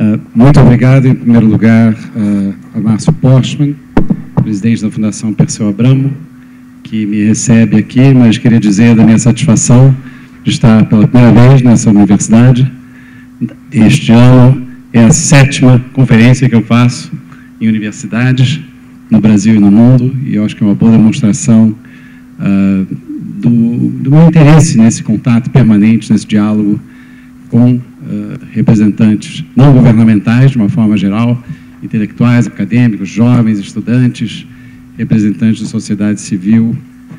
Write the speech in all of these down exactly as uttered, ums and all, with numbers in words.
Uh, muito obrigado, em primeiro lugar, uh, a Márcio Postman, presidente da Fundação Perseu Abramo, que me recebe aqui, mas queria dizer da minha satisfação de estar pela primeira vez nessa universidade. Este ano é a sétima conferência que eu faço em universidades, no Brasil e no mundo, e eu acho que é uma boa demonstração uh, do, do meu interesse nesse contato permanente, nesse diálogo com uh, representantes não governamentais, de uma forma geral, intelectuais, acadêmicos, jovens, estudantes, representantes da sociedade civil,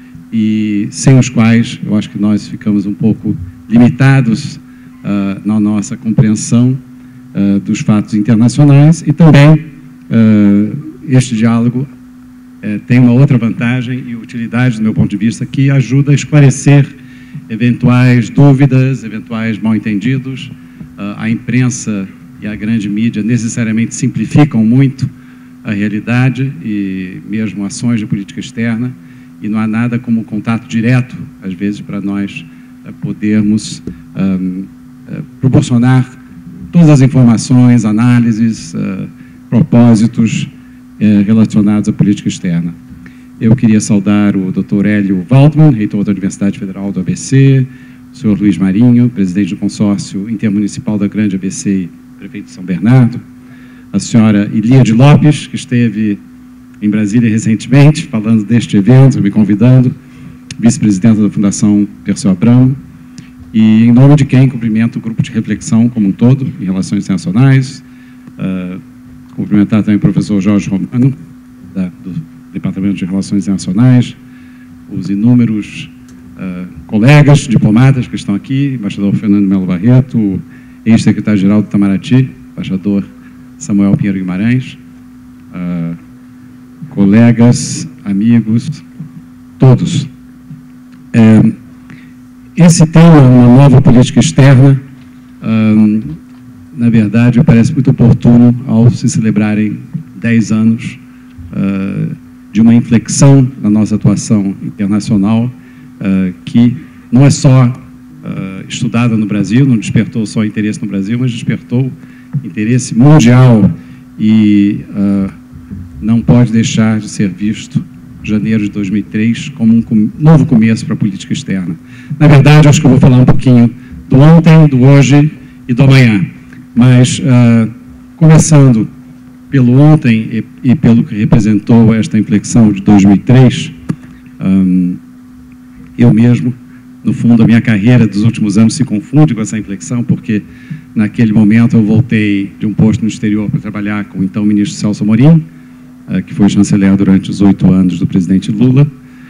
e sem os quais eu acho que nós ficamos um pouco limitados uh, na nossa compreensão uh, dos fatos internacionais, e também uh, este diálogo uh, tem uma outra vantagem e utilidade, do meu ponto de vista, que ajuda a esclarecer eventuais dúvidas, eventuais mal-entendidos. Uh, a imprensa e a grande mídia necessariamente simplificam muito a realidade e mesmo ações de política externa, e não há nada como contato direto, às vezes, para nós uh, podermos um, uh, proporcionar todas as informações, análises, uh, propósitos uh, relacionados à política externa. Eu queria saudar o doutor Hélio Waldman, reitor da Universidade Federal do A B C, o senhor Luiz Marinho, presidente do consórcio intermunicipal da Grande A B C e prefeito de São Bernardo, a senhora Ilíade Lopes, que esteve em Brasília recentemente, falando deste evento, me convidando, vice-presidenta da Fundação Perseu Abramo, e em nome de quem cumprimento o grupo de reflexão como um todo, em relações internacionais, uh, cumprimentar também o professor Jorge Romano, da, do Departamento de Relações Internacionais, os inúmeros uh, colegas diplomatas que estão aqui, embaixador Fernando Melo Barreto, ex-secretário-geral do Itamaraty, embaixador Samuel Pinheiro Guimarães, uh, colegas, amigos, todos. É, esse tema, uma nova política externa, uh, na verdade, me parece muito oportuno ao se celebrarem dez anos uh, de uma inflexão na nossa atuação internacional, uh, que não é só uh, estudada no Brasil, não despertou só interesse no Brasil, mas despertou interesse mundial e uh, não pode deixar de ser visto, janeiro de dois mil e três, como um com, novo começo para a política externa. Na verdade, acho que eu vou falar um pouquinho do ontem, do hoje e do amanhã, mas uh, começando pelo ontem e, e pelo que representou esta inflexão de dois mil e três, um, eu mesmo, no fundo, a minha carreira dos últimos anos se confunde com essa inflexão, porque naquele momento eu voltei de um posto no exterior para trabalhar com o então ministro Celso Amorim, uh, que foi chanceler durante os oito anos do presidente Lula,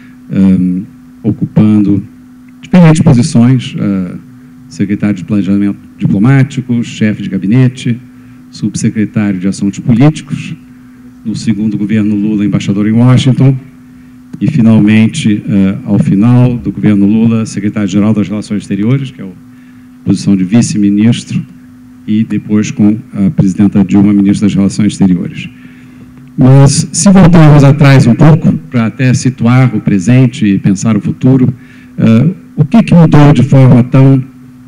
um, ocupando diferentes posições, uh, secretário de Planejamento Diplomático, chefe de gabinete, subsecretário de Assuntos Políticos, no segundo governo Lula, embaixador em Washington, e, finalmente, uh, ao final do governo Lula, secretário-geral das Relações Exteriores, que é a posição de vice-ministro, e depois com a presidenta Dilma, ministra das Relações Exteriores. Mas, se voltarmos atrás um pouco, para até situar o presente e pensar o futuro, uh, o que, que mudou de forma tão,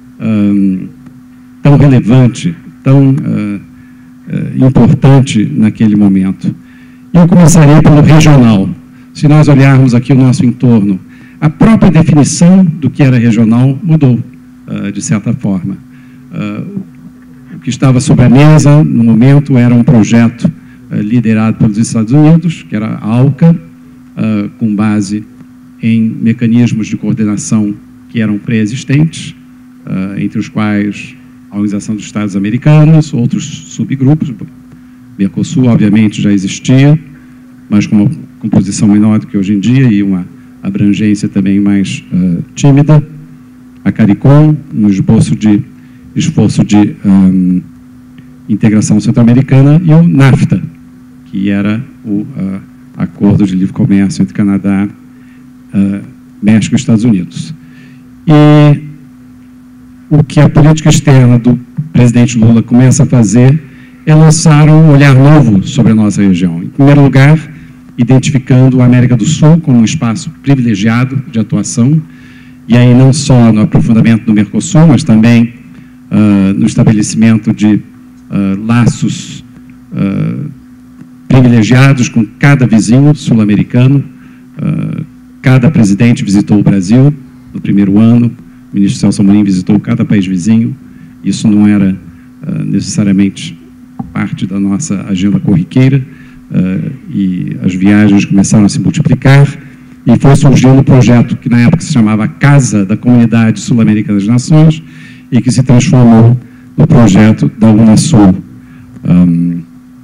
um, tão relevante, tão uh, uh, importante naquele momento? Eu começaria pelo regional. Se nós olharmos aqui o nosso entorno, a própria definição do que era regional mudou, uh, de certa forma. Uh, o que estava sobre a mesa, no momento, era um projeto uh, liderado pelos Estados Unidos, que era a ALCA, uh, com base em mecanismos de coordenação que eram pré-existentes, uh, entre os quais a Organização dos Estados Americanos, outros subgrupos. Mercosul, obviamente, já existia, mas com uma composição menor do que hoje em dia e uma abrangência também mais uh, tímida. A CARICOM, um esboço de esforço de um, integração centro-americana, e o NAFTA, que era o uh, Acordo de Livre Comércio entre Canadá, uh, México e Estados Unidos. E o que a política externa do presidente Lula começa a fazer é lançar um olhar novo sobre a nossa região. Em primeiro lugar, identificando a América do Sul como um espaço privilegiado de atuação, e aí não só no aprofundamento do Mercosul, mas também uh, no estabelecimento de uh, laços uh, privilegiados com cada vizinho sul-americano. Uh, cada presidente visitou o Brasil no primeiro ano, o ministro Celso Amorim visitou cada país vizinho. Isso não era uh, necessariamente parte da nossa agenda corriqueira, uh, e as viagens começaram a se multiplicar, e foi surgindo um projeto que na época se chamava Casa da Comunidade Sul-Americana das Nações, e que se transformou no projeto da Unasul, um,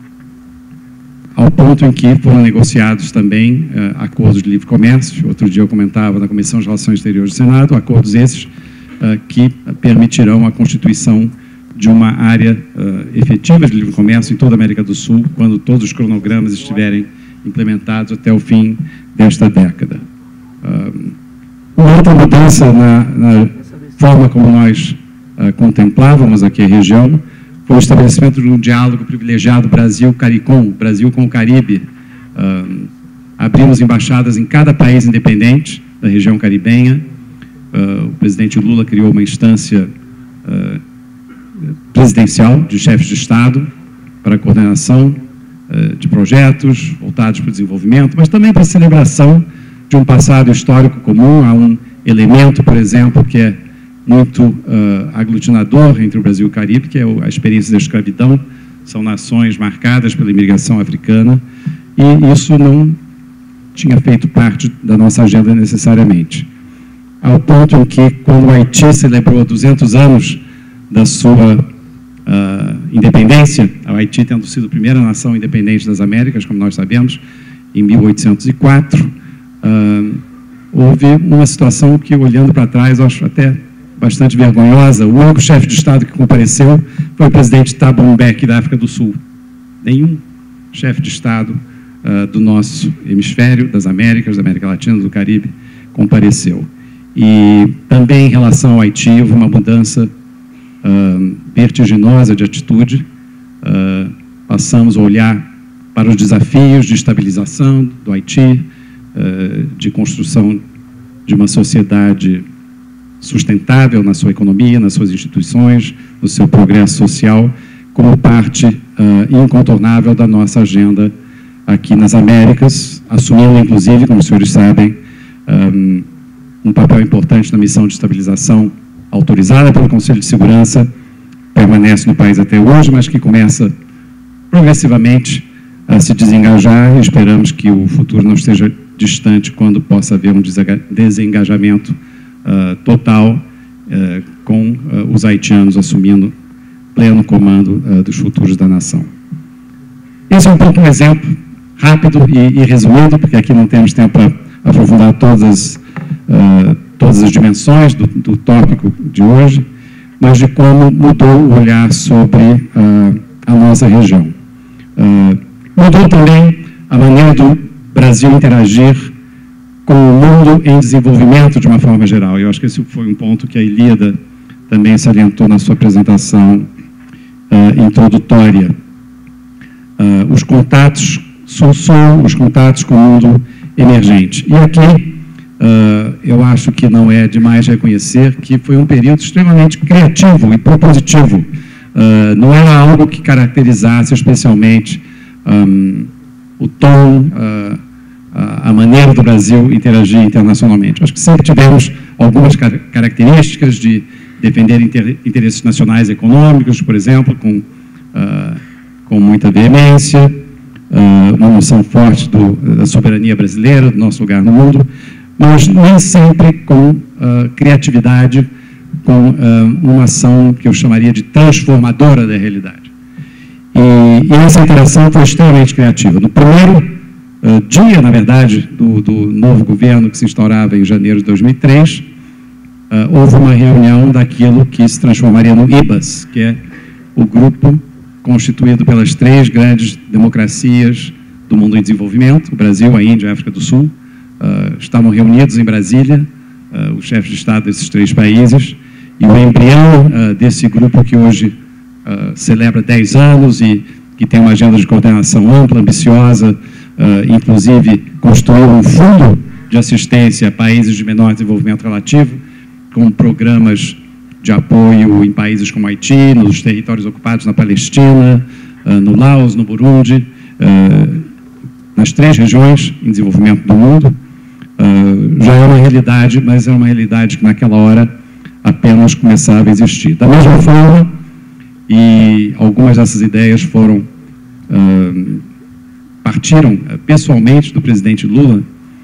ao ponto em que foram negociados também uh, acordos de livre comércio. Outro dia eu comentava na Comissão de Relações Exteriores do Senado, acordos esses uh, que permitirão a constituição de uma área uh, efetiva de livre comércio em toda a América do Sul, quando todos os cronogramas estiverem implementados até o fim desta década. Uh, uma outra mudança na, na forma como nós uh, contemplávamos aqui a região foi o estabelecimento de um diálogo privilegiado Brasil-CARICOM, Brasil com o Caribe. Uh, abrimos embaixadas em cada país independente da região caribenha. Uh, o presidente Lula criou uma instância uh, presidencial de chefes de Estado para a coordenação uh, de projetos voltados para o desenvolvimento, mas também para a celebração de um passado histórico comum. Há um elemento, por exemplo, que é muito uh, aglutinador entre o Brasil e o Caribe, que é a experiência da escravidão. São nações marcadas pela imigração africana, e isso não tinha feito parte da nossa agenda necessariamente. Ao ponto em que, quando o Haiti celebrou duzentos anos da sua uh, independência, o Haiti tendo sido a primeira nação independente das Américas, como nós sabemos, em mil oitocentos e quatro, uh, houve uma situação que, olhando para trás, eu acho até bastante vergonhosa. O único chefe de Estado que compareceu foi o presidente Thabo Mbeki, da África do Sul. Nenhum chefe de Estado uh, do nosso hemisfério, das Américas, da América Latina, do Caribe, compareceu. E também em relação ao Haiti, houve uma mudança uh, vertiginosa de atitude. Uh, passamos a olhar para os desafios de estabilização do Haiti, uh, de construção de uma sociedade sustentável na sua economia, nas suas instituições, no seu progresso social, como parte uh, incontornável da nossa agenda aqui nas Américas, assumindo, inclusive, como os senhores sabem, um, um papel importante na missão de estabilização autorizada pelo Conselho de Segurança, permanece no país até hoje, mas que começa progressivamente a se desengajar, e esperamos que o futuro não esteja distante quando possa haver um desengajamento Uh, total, uh, com uh, os haitianos assumindo pleno comando uh, dos futuros da nação. Esse é um pouco um exemplo rápido e, e resumido, porque aqui não temos tempo para aprofundar todas, uh, todas as dimensões do, do tópico de hoje, mas de como mudou o olhar sobre uh, a nossa região. Uh, mudou também a maneira do Brasil interagir com o mundo em desenvolvimento de uma forma geral. Eu acho que esse foi um ponto que a Ilíada também salientou na sua apresentação uh, introdutória. Uh, os contatos sul-sul, os contatos com o mundo emergente. E aqui, uh, eu acho que não é demais reconhecer que foi um período extremamente criativo e propositivo. Uh, não era algo que caracterizasse especialmente um, o tom, uh, a maneira do Brasil interagir internacionalmente. Acho que sempre tivemos algumas car características de defender inter interesses nacionais e econômicos, por exemplo, com, uh, com muita veemência, uh, uma noção forte do, da soberania brasileira, do nosso lugar no mundo, mas nem sempre com uh, criatividade, com uh, uma ação que eu chamaria de transformadora da realidade. E, e essa interação foi extremamente criativa. No primeiro Uh, dia, na verdade, do, do novo governo que se instaurava em janeiro de dois mil e três, uh, houve uma reunião daquilo que se transformaria no I B A S, que é o grupo constituído pelas três grandes democracias do mundo em desenvolvimento, o Brasil, a Índia e a África do Sul. Uh, estavam reunidos em Brasília, uh, os chefes de Estado desses três países, e o embrião uh, desse grupo que hoje uh, celebra dez anos e que tem uma agenda de coordenação ampla, ambiciosa, Uh, inclusive construiu um fundo de assistência a países de menor desenvolvimento relativo, com programas de apoio em países como Haiti, nos territórios ocupados na Palestina, no Laos, no Burundi, nas três regiões em desenvolvimento do mundo. Já é uma realidade, mas é uma realidade que naquela hora apenas começava a existir. Da mesma forma, e algumas dessas ideias foram, partiram pessoalmente do presidente Lula,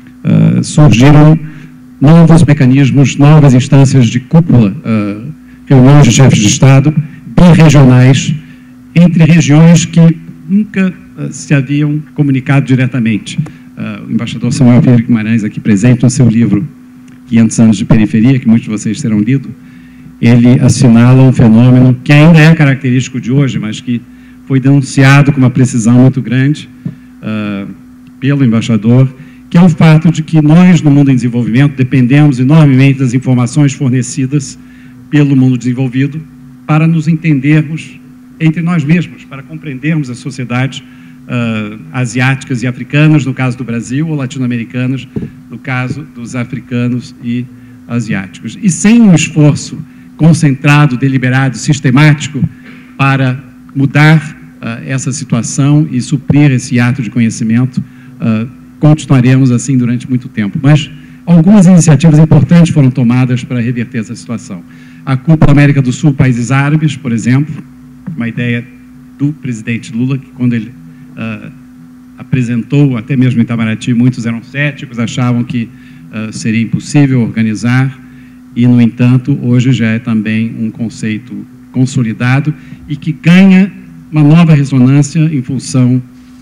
surgiram novos mecanismos, novas instâncias de cúpula, uh, reuniões de chefes de Estado birregionais entre regiões que nunca uh, se haviam comunicado diretamente. Uh, o embaixador Samuel Vieira Guimarães, aqui presente, no seu livro quinhentos anos de Periferia, que muitos de vocês terão lido, ele assinala um fenômeno que ainda é característico de hoje, mas que foi denunciado com uma precisão muito grande uh, pelo embaixador, que é o fato de que nós, no mundo em desenvolvimento, dependemos enormemente das informações fornecidas pelo mundo desenvolvido para nos entendermos entre nós mesmos, para compreendermos as sociedades uh, asiáticas e africanas, no caso do Brasil, ou latino-americanas, no caso dos africanos e asiáticos. E sem um esforço concentrado, deliberado, sistemático para mudar uh, essa situação e suprir esse ato de conhecimento, uh, continuaremos assim durante muito tempo. Mas algumas iniciativas importantes foram tomadas para reverter essa situação. A Cúpula América do Sul, Países Árabes, por exemplo, uma ideia do presidente Lula, que quando ele uh, apresentou, até mesmo em Itamaraty, muitos eram céticos, achavam que uh, seria impossível organizar, e, no entanto, hoje já é também um conceito consolidado e que ganha uma nova ressonância em função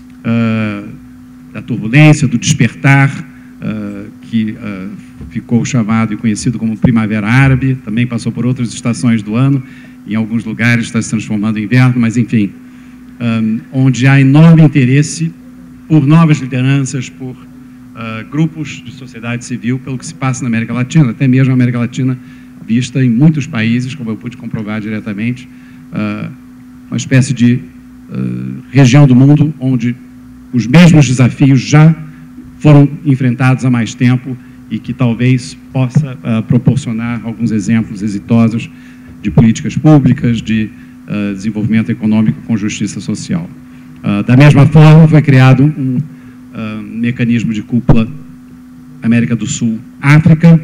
uh, da turbulência, do despertar, uh, que uh, ficou chamado e conhecido como Primavera Árabe, também passou por outras estações do ano, em alguns lugares está se transformando em inverno, mas enfim, um, onde há enorme interesse por novas lideranças, por uh, grupos de sociedade civil, pelo que se passa na América Latina, até mesmo a América Latina vista em muitos países, como eu pude comprovar diretamente, uh, uma espécie de uh, região do mundo onde os mesmos desafios já foram enfrentados há mais tempo e que talvez possa uh, proporcionar alguns exemplos exitosos de políticas públicas, de uh, desenvolvimento econômico com justiça social. Uh, da mesma forma, foi criado um uh, mecanismo de cúpula América do Sul-África.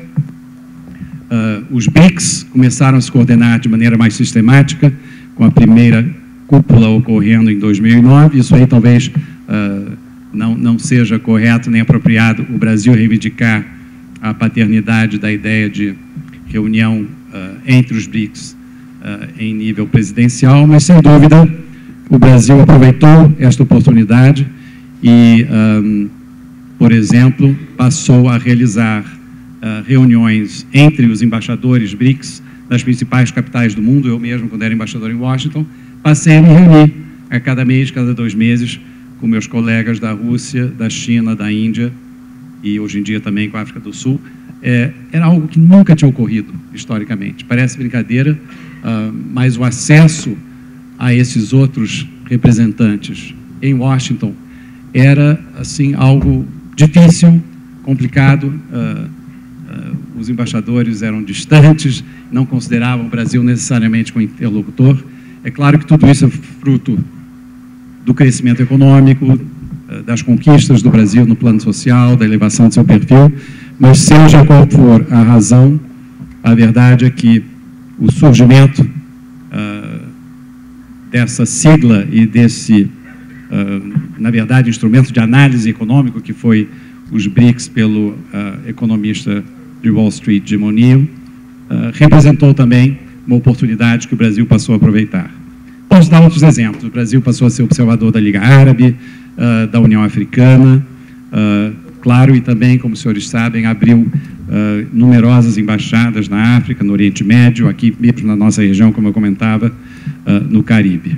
Uh, os B R I C S começaram a se coordenar de maneira mais sistemática, com a primeira cúpula ocorrendo em dois mil e nove. Isso aí talvez uh, não, não seja correto nem apropriado o Brasil reivindicar a paternidade da ideia de reunião uh, entre os B R I C S uh, em nível presidencial, mas, sem dúvida, o Brasil aproveitou esta oportunidade e, um, por exemplo, passou a realizar uh, reuniões entre os embaixadores B R I C S das principais capitais do mundo. Eu mesmo, quando era embaixador em Washington, passei a me reunir a cada mês, cada dois meses, com meus colegas da Rússia, da China, da Índia e, hoje em dia, também com a África do Sul. É, era algo que nunca tinha ocorrido, historicamente. Parece brincadeira, uh, mas o acesso a esses outros representantes em Washington era, assim, algo difícil, complicado. Uh, uh, os embaixadores eram distantes, não consideravam o Brasil necessariamente como interlocutor. É claro que tudo isso é fruto do crescimento econômico, uh, das conquistas do Brasil no plano social, da elevação de seu perfil, mas seja qual for a razão, a verdade é que o surgimento uh, dessa sigla e desse, uh, na verdade, instrumento de análise econômico que foi os B R I C S pelo uh, economista de Wall Street, Jim O'Neill, uh, representou também uma oportunidade que o Brasil passou a aproveitar. Posso dar outros exemplos. O Brasil passou a ser observador da Liga Árabe, uh, da União Africana, uh, claro, e também, como os senhores sabem, abriu uh, numerosas embaixadas na África, no Oriente Médio, aqui mesmo na nossa região, como eu comentava, uh, no Caribe.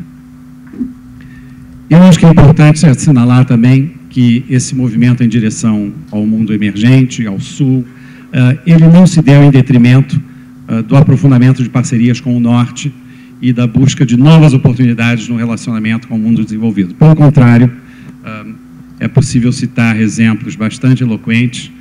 Eu acho que é importante assinalar também que esse movimento em direção ao mundo emergente, ao Sul, uh, ele não se deu em detrimento uh, do aprofundamento de parcerias com o Norte e da busca de novas oportunidades no relacionamento com o mundo desenvolvido. Pelo contrário, uh, é possível citar exemplos bastante eloquentes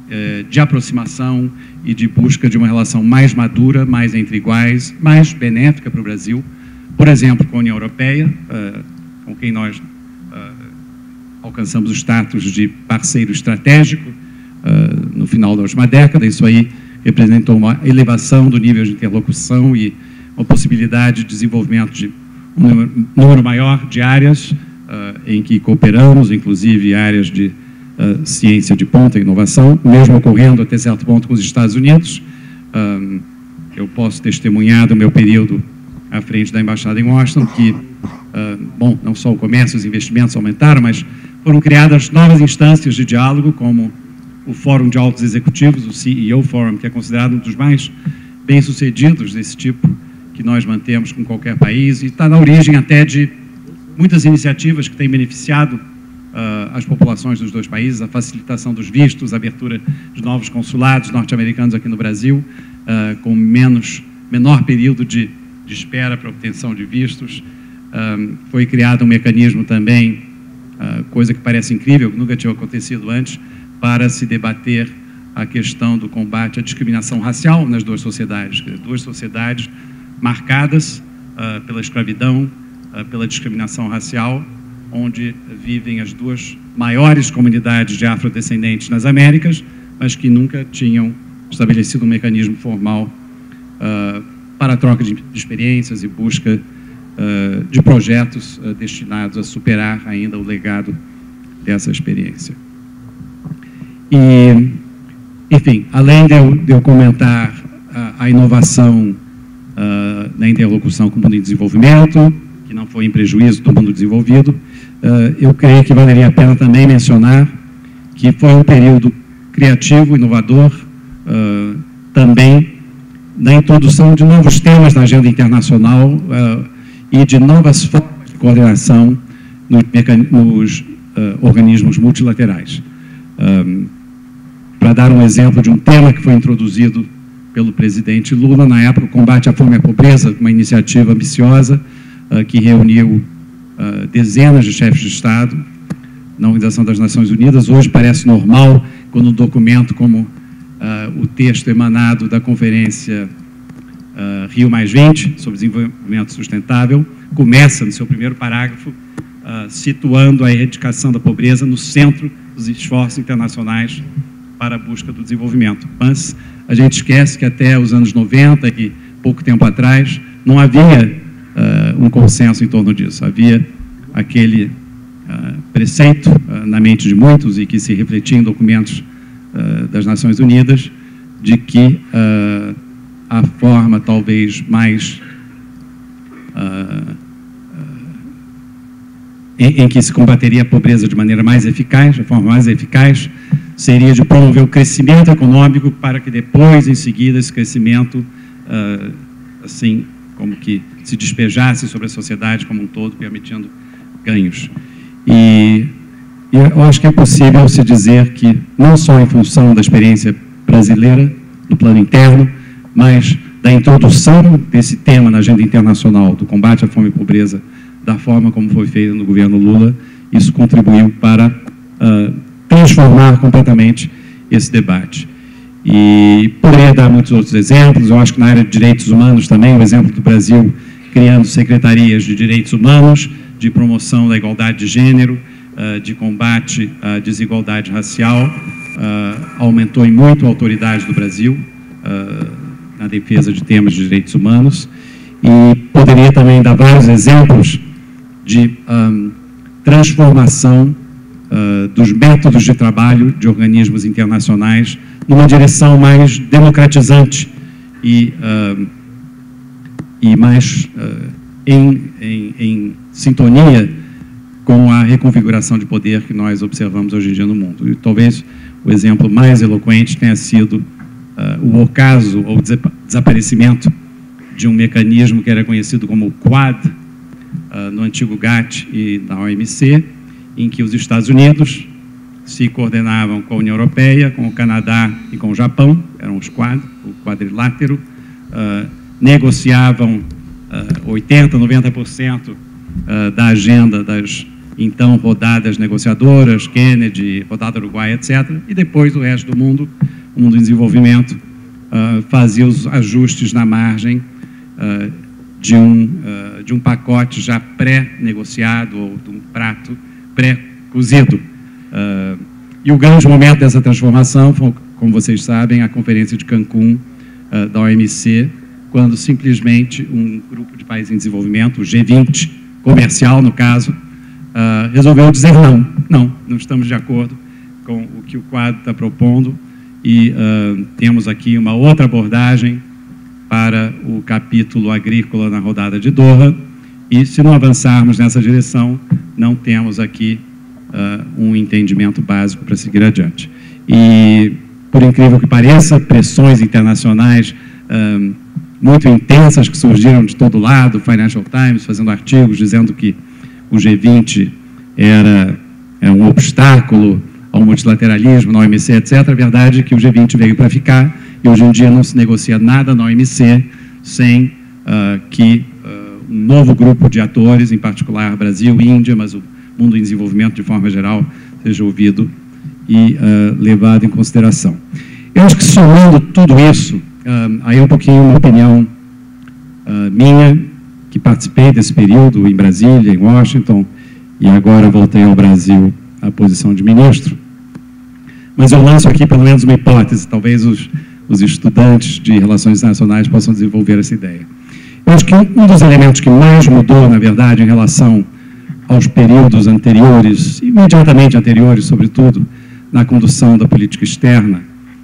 eh, de aproximação e de busca de uma relação mais madura, mais entre iguais, mais benéfica para o Brasil, por exemplo, com a União Europeia, uh, com quem nós uh, alcançamos o status de parceiro estratégico uh, no final da última década. Isso aí representou uma elevação do nível de interlocução e uma possibilidade de desenvolvimento de um número, número maior de áreas uh, em que cooperamos, inclusive áreas de uh, ciência de ponta e inovação, mesmo ocorrendo até certo ponto com os Estados Unidos. Uh, eu posso testemunhar do meu período à frente da Embaixada em Washington, que, uh, bom, não só o comércio, os investimentos aumentaram, mas foram criadas novas instâncias de diálogo, como o Fórum de Altos Executivos, o C E O Forum, que é considerado um dos mais bem-sucedidos desse tipo, que nós mantemos com qualquer país, e está na origem até de muitas iniciativas que têm beneficiado uh, as populações dos dois países, a facilitação dos vistos, a abertura de novos consulados norte-americanos aqui no Brasil, uh, com menos, menor período de de espera para obtenção de vistos. Um, foi criado um mecanismo também, uh, coisa que parece incrível, que nunca tinha acontecido antes, para se debater a questão do combate à discriminação racial nas duas sociedades, duas sociedades marcadas uh, pela escravidão, uh, pela discriminação racial, onde vivem as duas maiores comunidades de afrodescendentes nas Américas, mas que nunca tinham estabelecido um mecanismo formal uh, para a troca de experiências e busca uh, de projetos uh, destinados a superar ainda o legado dessa experiência. E, enfim, além de eu, de eu comentar a, a inovação uh, na interlocução com o mundo em desenvolvimento, que não foi em prejuízo do mundo desenvolvido, uh, eu creio que valeria a pena também mencionar que foi um período criativo, inovador, uh, também na introdução de novos temas na agenda internacional uh, e de novas formas de coordenação nos, nos uh, organismos multilaterais. Um, Para dar um exemplo de um tema que foi introduzido pelo presidente Lula, na época, o combate à fome e à pobreza, uma iniciativa ambiciosa uh, que reuniu uh, dezenas de chefes de Estado na Organização das Nações Unidas. Hoje parece normal quando um documento como Uh, o texto emanado da Conferência uh, Rio mais vinte, sobre desenvolvimento sustentável, começa no seu primeiro parágrafo, uh, situando a erradicação da pobreza no centro dos esforços internacionais para a busca do desenvolvimento. Mas a gente esquece que até os anos noventa, e pouco tempo atrás, não havia uh, um consenso em torno disso. Havia aquele uh, preceito uh, na mente de muitos e que se refletia em documentos das Nações Unidas, de que uh, a forma talvez mais uh, uh, em, em que se combateria a pobreza de maneira mais eficaz, a forma mais eficaz, seria de promover o crescimento econômico para que depois, em seguida, esse crescimento, uh, assim, como que se despejasse sobre a sociedade como um todo, permitindo ganhos. E eu acho que é possível se dizer que, não só em função da experiência brasileira, no plano interno, mas da introdução desse tema na agenda internacional, do combate à fome e pobreza, da forma como foi feita no governo Lula, isso contribuiu para uh, transformar completamente esse debate. E poderia dar muitos outros exemplos. Eu acho que na área de direitos humanos também, o exemplo do Brasil criando secretarias de direitos humanos, de promoção da igualdade de gênero, de combate à desigualdade racial, aumentou em muito a autoridade do Brasil na defesa de temas de direitos humanos, e poderia também dar vários exemplos de um, transformação uh, dos métodos de trabalho de organismos internacionais numa direção mais democratizante e, uh, e mais uh, em, em, em sintonia com a reconfiguração de poder que nós observamos hoje em dia no mundo. E talvez o exemplo mais eloquente tenha sido uh, o ocaso ou desaparecimento de um mecanismo que era conhecido como Quad, uh, no antigo GATT e na O M C, em que os Estados Unidos se coordenavam com a União Europeia, com o Canadá e com o Japão, eram os Quad, o quadrilátero, uh, negociavam uh, oitenta por cento, noventa por cento uh, da agenda das então rodadas negociadoras, Kennedy, rodada Uruguai, etcétera, e depois o resto do mundo, o mundo em desenvolvimento, uh, fazia os ajustes na margem uh, de, um, uh, de um pacote já pré-negociado ou de um prato pré-cozido. Uh, e o grande momento dessa transformação foi, como vocês sabem, a Conferência de Cancún uh, da O M C, quando simplesmente um grupo de países em desenvolvimento, o G vinte, comercial no caso, uh, resolveu dizer não, não, não estamos de acordo com o que o quadro está propondo e uh, temos aqui uma outra abordagem para o capítulo agrícola na rodada de Doha e se não avançarmos nessa direção, não temos aqui uh, um entendimento básico para seguir adiante. E, por incrível que pareça, pressões internacionais uh, muito intensas que surgiram de todo lado, Financial Times fazendo artigos dizendo que o G vinte era, era um obstáculo ao multilateralismo na O M C, etcétera. A verdade é que o G vinte veio para ficar e hoje em dia não se negocia nada na O M C sem uh, que uh, um novo grupo de atores, em particular Brasil, Índia, mas o mundo em desenvolvimento de forma geral, seja ouvido e uh, levado em consideração. Eu acho que somando tudo isso, Uh, aí um pouquinho uma opinião uh, minha, que participei desse período em Brasília, em Washington, e agora voltei ao Brasil à posição de ministro. Mas eu lanço aqui pelo menos uma hipótese, talvez os, os estudantes de relações internacionais possam desenvolver essa ideia. Eu acho que um dos elementos que mais mudou, na verdade, em relação aos períodos anteriores, imediatamente anteriores, sobretudo, na condução da política externa,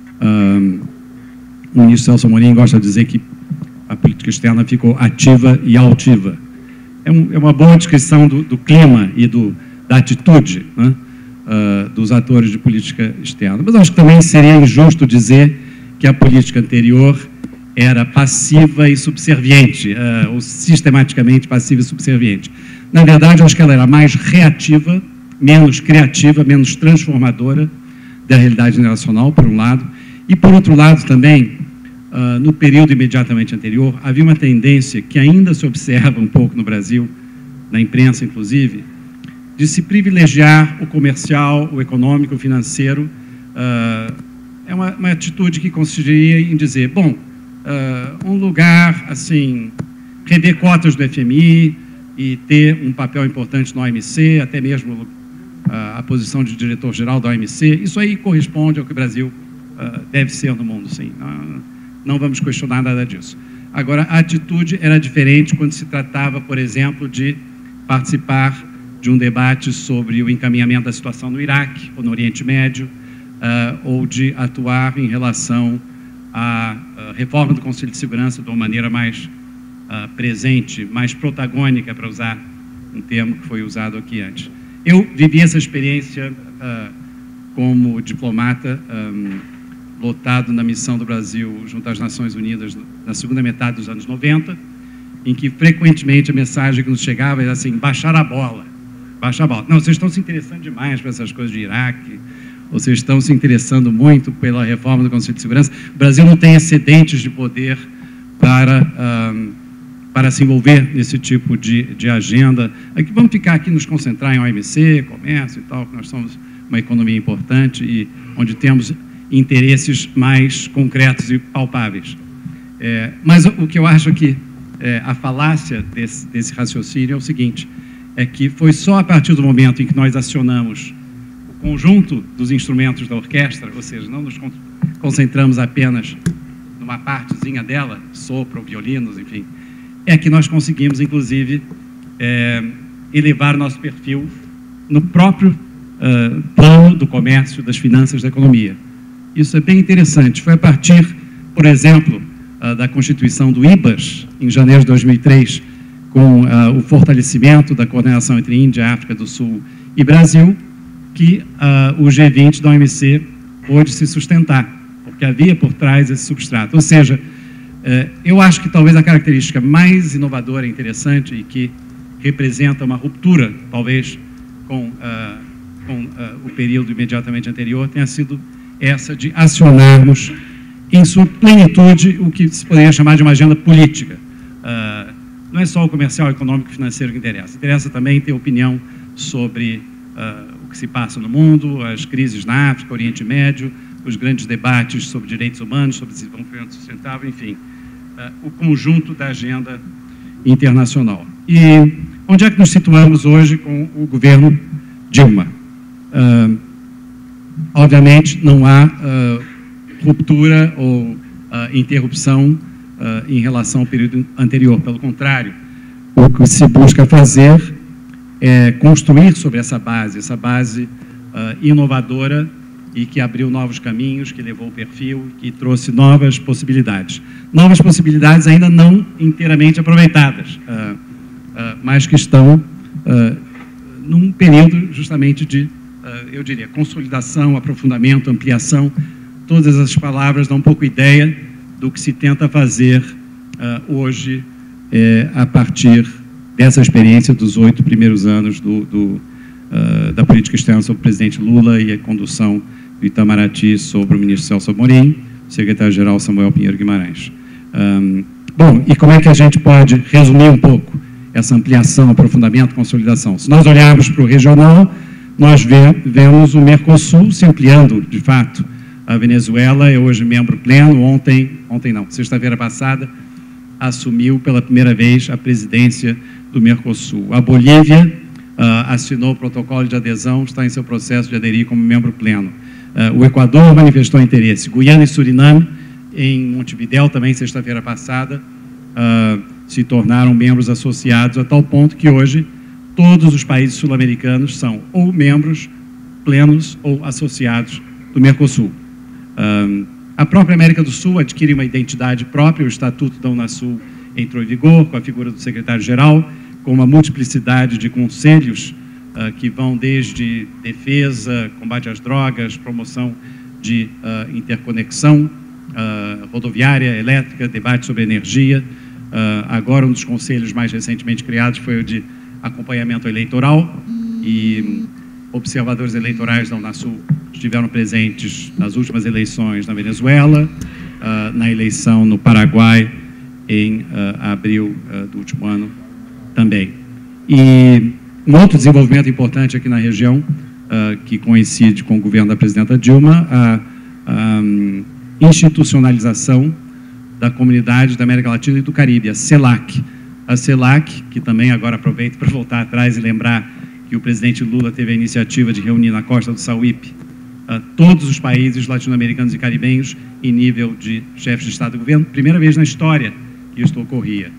uh, o ministro Celso Amorim gosta de dizer que a política externa ficou ativa e altiva. É, um, é uma boa descrição do, do clima e do, da atitude, né, uh, dos atores de política externa. Mas acho que também seria injusto dizer que a política anterior era passiva e subserviente, uh, ou sistematicamente passiva e subserviente. Na verdade, acho que ela era mais reativa, menos criativa, menos transformadora da realidade internacional, por um lado, e, por outro lado, também, uh, no período imediatamente anterior, havia uma tendência que ainda se observa um pouco no Brasil, na imprensa, inclusive, de se privilegiar o comercial, o econômico, o financeiro. Uh, é uma, uma atitude que consistiria em dizer, bom, uh, um lugar, assim, rever cotas do F M I e ter um papel importante no O M C, até mesmo uh, a posição de diretor-geral da O M C, isso aí corresponde ao que o Brasil Uh, deve ser no mundo, sim. Não, não vamos questionar nada disso. Agora, a atitude era diferente quando se tratava, por exemplo, de participar de um debate sobre o encaminhamento da situação no Iraque ou no Oriente Médio, uh, ou de atuar em relação à uh, reforma do Conselho de Segurança de uma maneira mais uh, presente, mais protagônica, para usar um termo que foi usado aqui antes. Eu vivi essa experiência uh, como diplomata, um, lotado na missão do Brasil junto às Nações Unidas na segunda metade dos anos noventa, em que frequentemente a mensagem que nos chegava era assim, baixar a bola, baixar a bola. Não, vocês estão se interessando demais por essas coisas de Iraque, vocês estão se interessando muito pela reforma do Conselho de Segurança. O Brasil não tem excedentes de poder para, um, para se envolver nesse tipo de, de agenda. Aqui, vamos ficar aqui, nos concentrar em O M C, comércio e tal, que nós somos uma economia importante e onde temos interesses mais concretos e palpáveis. É, mas o, o que eu acho que é, a falácia desse, desse raciocínio é o seguinte, é que foi só a partir do momento em que nós acionamos o conjunto dos instrumentos da orquestra, ou seja, não nos concentramos apenas numa partezinha dela, sopro, violinos, enfim, é que nós conseguimos, inclusive, é, elevar o nosso perfil no próprio uh, plano do comércio, das finanças, da economia. Isso é bem interessante. Foi a partir, por exemplo, uh, da constituição do I B A S, em janeiro de dois mil e três, com uh, o fortalecimento da coordenação entre Índia, África do Sul e Brasil, que uh, o G vinte da O M C pôde se sustentar, porque havia por trás esse substrato. Ou seja, uh, eu acho que talvez a característica mais inovadora e interessante e que representa uma ruptura, talvez, com, uh, com uh, o período imediatamente anterior, tenha sido essa de acionarmos em sua plenitude o que se poderia chamar de uma agenda política. Uh, não é só o comercial, econômico e financeiro que interessa. Interessa também ter opinião sobre uh, o que se passa no mundo, as crises na África, Oriente Médio, os grandes debates sobre direitos humanos, sobre desenvolvimento sustentável, enfim, uh, o conjunto da agenda internacional. E onde é que nos situamos hoje com o governo Dilma? Uh, obviamente, não há uh, ruptura ou uh, interrupção uh, em relação ao período anterior. Pelo contrário, o que se busca fazer é construir sobre essa base, essa base uh, inovadora e que abriu novos caminhos, que levou o perfil, que trouxe novas possibilidades. Novas possibilidades ainda não inteiramente aproveitadas, uh, uh, mas que estão uh, num período justamente de, uh, eu diria, consolidação, aprofundamento, ampliação. Todas essas palavras dão um pouco ideia do que se tenta fazer uh, hoje eh, a partir dessa experiência dos oito primeiros anos do, do, uh, da política externa sobre o presidente Lula e a condução do Itamaraty sobre o ministro Celso Amorim, secretário-geral Samuel Pinheiro Guimarães. Um, bom, e como é que a gente pode resumir um pouco essa ampliação, aprofundamento, consolidação? Se nós olharmos para o regional, nós vê, vemos o Mercosul se ampliando, de fato. A Venezuela é hoje membro pleno, ontem, ontem não, sexta-feira passada, assumiu pela primeira vez a presidência do Mercosul. A Bolívia uh, assinou o protocolo de adesão, está em seu processo de aderir como membro pleno. Uh, o Equador manifestou interesse. Guiana e Suriname, em Montevidéu, também sexta-feira passada, uh, se tornaram membros associados, a tal ponto que hoje todos os países sul-americanos são ou membros plenos ou associados do Mercosul. Uh, a própria América do Sul adquire uma identidade própria, o Estatuto da Unasul entrou em vigor, com a figura do secretário-geral, com uma multiplicidade de conselhos Uh, que vão desde defesa, combate às drogas, promoção de uh, interconexão uh, rodoviária, elétrica, debate sobre energia. Uh, agora, um dos conselhos mais recentemente criados foi o de acompanhamento eleitoral e observadores eleitorais da Unasul estiveram presentes nas últimas eleições na Venezuela, uh, na eleição no Paraguai em uh, abril uh, do último ano também. E um outro desenvolvimento importante aqui na região, uh, que coincide com o governo da presidenta Dilma, a, a um, institucionalização da comunidade da América Latina e do Caribe, a CELAC. A CELAC, que também agora aproveito para voltar atrás e lembrar que o presidente Lula teve a iniciativa de reunir na costa do Sauípe uh, todos os países latino-americanos e caribenhos em nível de chefes de Estado e Governo, primeira vez na história que isto ocorria.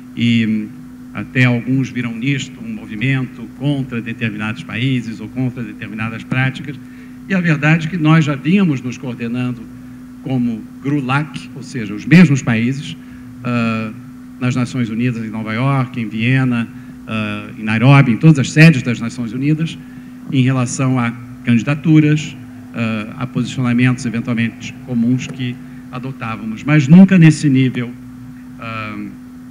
E até alguns viram nisto um movimento contra determinados países ou contra determinadas práticas. E a verdade é que nós já vínhamos nos coordenando como GRULAC, ou seja, os mesmos países, uh, nas Nações Unidas, em Nova York, em Viena, uh, em Nairobi, em todas as sedes das Nações Unidas, em relação a candidaturas, uh, a posicionamentos eventualmente comuns que adotávamos, mas nunca nesse nível uh,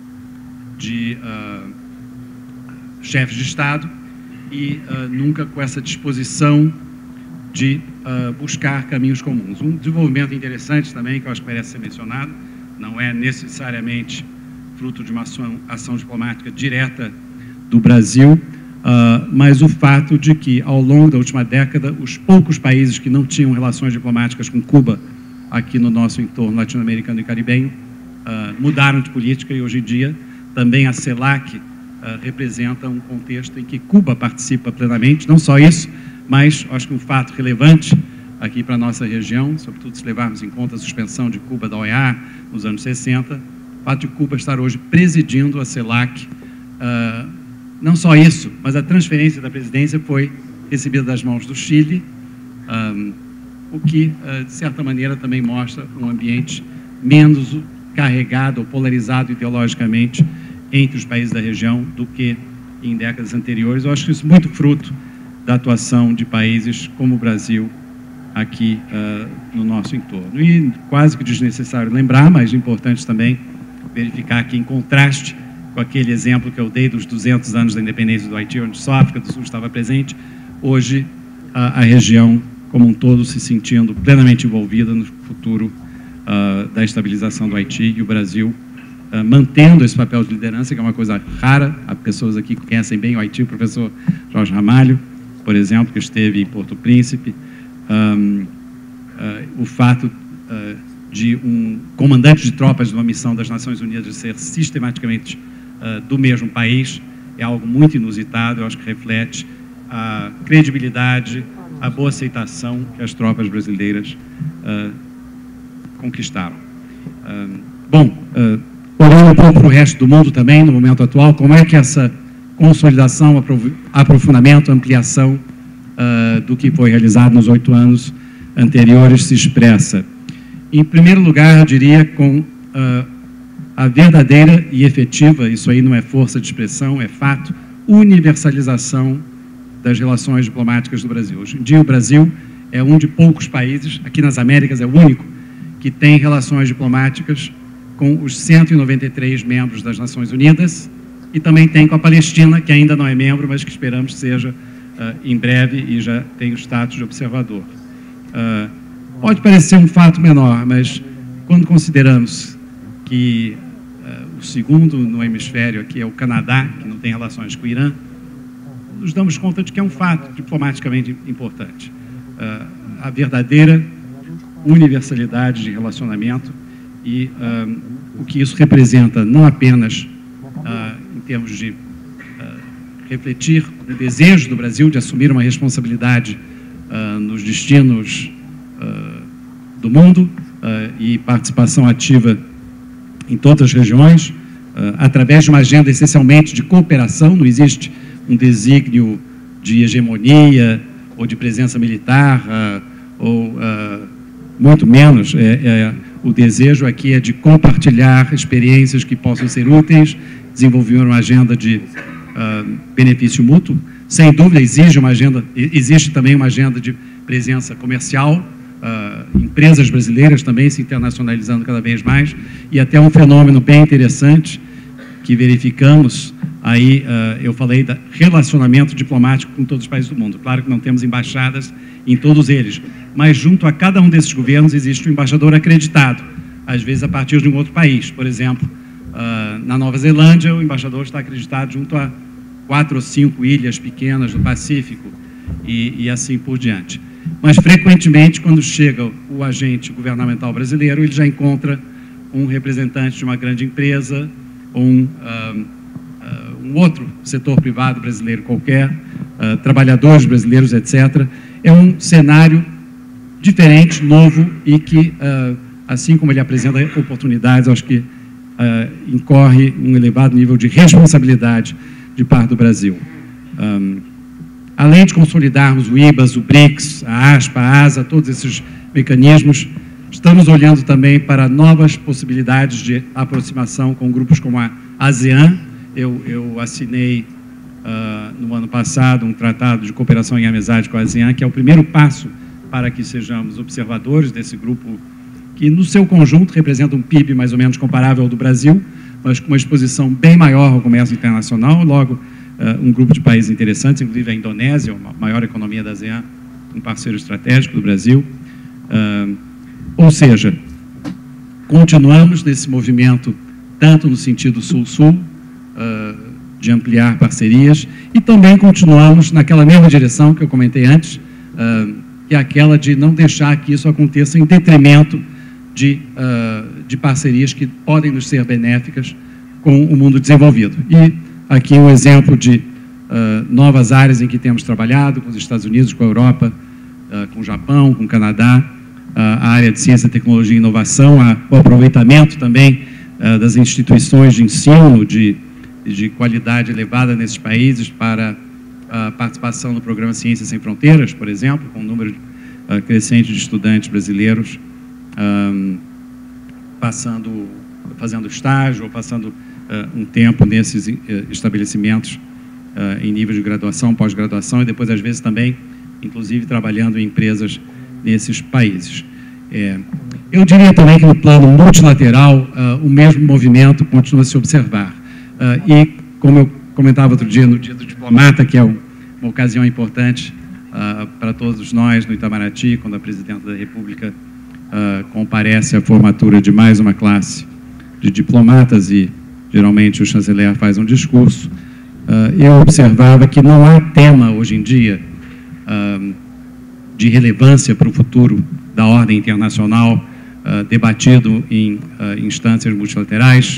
de uh, chefes de Estado e uh, nunca com essa disposição de uh, buscar caminhos comuns. Um desenvolvimento interessante também, que eu acho que merece ser mencionado, não é necessariamente fruto de uma ação, ação diplomática direta do Brasil, uh, mas o fato de que, ao longo da última década, os poucos países que não tinham relações diplomáticas com Cuba, aqui no nosso entorno latino-americano e caribenho, uh, mudaram de política e, hoje em dia, também a CELAC uh, representa um contexto em que Cuba participa plenamente. Não só isso, mas acho que um fato relevante aqui para a nossa região, sobretudo se levarmos em conta a suspensão de Cuba da O E A nos anos sessenta, o fato de Cuba estar hoje presidindo a CELAC. Uh, não só isso, mas a transferência da presidência foi recebida das mãos do Chile, um, o que, uh, de certa maneira, também mostra um ambiente menos carregado ou polarizado ideologicamente entre os países da região do que em décadas anteriores. Eu acho que isso é muito fruto da atuação de países como o Brasil aqui uh, no nosso entorno. E quase que desnecessário lembrar, mas importante também verificar que, em contraste com aquele exemplo que eu dei dos duzentos anos da independência do Haiti, onde só a África do Sul estava presente, hoje a, a região como um todo se sentindo plenamente envolvida no futuro uh, da estabilização do Haiti, e o Brasil uh, mantendo esse papel de liderança, que é uma coisa rara. Há pessoas aqui que conhecem bem o Haiti, o professor Jorge Ramalho, por exemplo, que esteve em Porto Príncipe. Um, uh, o fato uh, de um comandante de tropas de uma missão das Nações Unidas ser sistematicamente uh, do mesmo país é algo muito inusitado. Eu acho que reflete a credibilidade, a boa aceitação que as tropas brasileiras uh, conquistaram. Uh, bom, uh, olhando um pouco para o resto do mundo também, no momento atual, como é que essa consolidação, aprofundamento, ampliação uh, do que foi realizado nos oito anos anteriores se expressa? Em primeiro lugar, eu diria com uh, a verdadeira e efetiva, isso aí não é força de expressão, é fato, universalização das relações diplomáticas do Brasil. Hoje em dia, o Brasil é um de poucos países, aqui nas Américas é o único, que tem relações diplomáticas com os cento e noventa e três membros das Nações Unidas e também tem com a Palestina, que ainda não é membro, mas que esperamos que seja uh, em breve e já tem o status de observador. Uh, pode parecer um fato menor, mas quando consideramos que uh, o segundo no hemisfério aqui é o Canadá, que não tem relações com o Irã, nos damos conta de que é um fato diplomaticamente importante. Uh, a verdadeira universalidade de relacionamento e uh, o que isso representa, não apenas uh, em termos de uh, refletir o desejo do Brasil de assumir uma responsabilidade uh, nos destinos uh, do mundo uh, e participação ativa em todas as regiões, uh, através de uma agenda essencialmente de cooperação. Não existe um desígnio de hegemonia ou de presença militar, uh, ou uh, muito menos. É, é, o desejo aqui é de compartilhar experiências que possam ser úteis, desenvolver uma agenda de uh, benefício mútuo. Sem dúvida, exige uma agenda, existe também uma agenda de presença comercial, uh, empresas brasileiras também se internacionalizando cada vez mais, e até um fenômeno bem interessante que verificamos. Aí uh, eu falei de relacionamento diplomático com todos os países do mundo. Claro que não temos embaixadas em todos eles, mas junto a cada um desses governos existe um embaixador acreditado, às vezes a partir de um outro país. Por exemplo, uh, na Nova Zelândia, o embaixador está acreditado junto a quatro ou cinco ilhas pequenas do Pacífico e, e assim por diante. Mas, frequentemente, quando chega o agente governamental brasileiro, ele já encontra um representante de uma grande empresa, um... Uh, Uh, um outro setor privado brasileiro qualquer, uh, trabalhadores brasileiros, etcétera. É um cenário diferente, novo e que, uh, assim como ele apresenta oportunidades, acho que uh, incorre um elevado nível de responsabilidade de parte do Brasil. Um, além de consolidarmos o I B A S, o BRICS, a ASPA, a ASA, todos esses mecanismos, estamos olhando também para novas possibilidades de aproximação com grupos como a ASEAN. Eu, eu assinei, uh, no ano passado, um tratado de cooperação e amizade com a ASEAN, que é o primeiro passo para que sejamos observadores desse grupo, que no seu conjunto representa um P I B mais ou menos comparável ao do Brasil, mas com uma exposição bem maior ao comércio internacional. Logo, uh, um grupo de países interessantes, inclusive a Indonésia, a maior economia da ASEAN, um parceiro estratégico do Brasil. Uh, ou seja, continuamos nesse movimento, tanto no sentido sul-sul, Uh, de ampliar parcerias, e também continuamos naquela mesma direção que eu comentei antes, uh, que é aquela de não deixar que isso aconteça em detrimento de, uh, de parcerias que podem nos ser benéficas com o mundo desenvolvido. E aqui um exemplo de uh, novas áreas em que temos trabalhado com os Estados Unidos, com a Europa, uh, com o Japão, com o Canadá, uh, a área de ciência, tecnologia e inovação, a, o aproveitamento também uh, das instituições de ensino, de de qualidade elevada nesses países para a participação no programa Ciências Sem Fronteiras, por exemplo, com um número uh, crescente de estudantes brasileiros um, passando, fazendo estágio ou passando uh, um tempo nesses uh, estabelecimentos uh, em nível de graduação, pós-graduação e depois, às vezes, também, inclusive, trabalhando em empresas nesses países. É, eu diria também que no plano multilateral uh, o mesmo movimento continua a se observar. Uh, e, como eu comentava outro dia, no Dia do Diplomata, que é um, uma ocasião importante uh, para todos nós no Itamaraty, quando a Presidenta da República uh, comparece à formatura de mais uma classe de diplomatas e, geralmente, o chanceler faz um discurso, uh, eu observava que não há tema, hoje em dia, uh, de relevância para o futuro da ordem internacional uh, debatido em uh, instâncias multilaterais,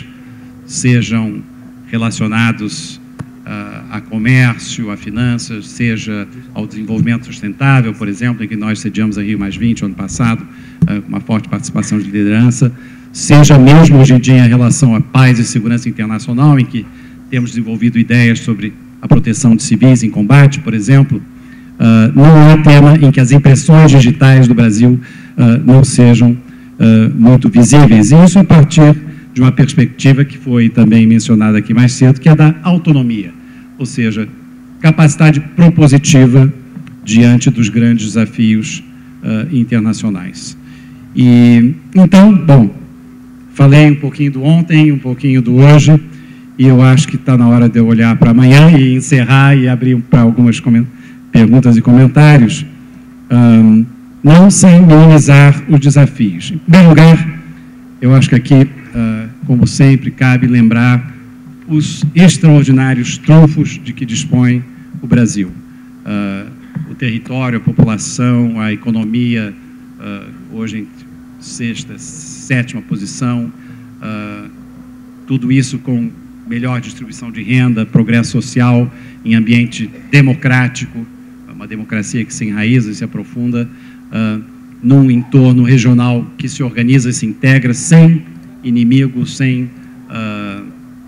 sejam relacionados uh, a comércio, a finanças, seja ao desenvolvimento sustentável, por exemplo, em que nós sediamos a Rio mais vinte, ano passado, uh, com uma forte participação de liderança, seja mesmo hoje em dia em relação à paz e segurança internacional, em que temos desenvolvido ideias sobre a proteção de civis em combate, por exemplo. Uh, não há tema em que as impressões digitais do Brasil uh, não sejam uh, muito visíveis. E isso a partir de uma perspectiva que foi também mencionada aqui mais cedo, que é da autonomia, ou seja, capacidade propositiva diante dos grandes desafios uh, internacionais. E, então, bom, falei um pouquinho do ontem, um pouquinho do hoje, e eu acho que está na hora de eu olhar para amanhã e encerrar e abrir para algumas perguntas e comentários, um, não sem minimizar os desafios. Em primeiro lugar, eu acho que aqui, uh, como sempre, cabe lembrar os extraordinários trunfos de que dispõe o Brasil. Uh, o território, a população, a economia, uh, hoje em sexta, sétima posição, uh, tudo isso com melhor distribuição de renda, progresso social em ambiente democrático, uma democracia que se enraiza e se aprofunda, uh, num entorno regional que se organiza e se integra sem inimigos, sem uh,